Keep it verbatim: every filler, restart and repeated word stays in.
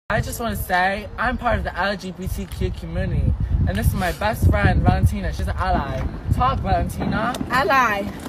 I just want to say I'm part of the L G B T Q community, and this is my best friend, Valentina. She's an ally. Talk, Valentina. Ally.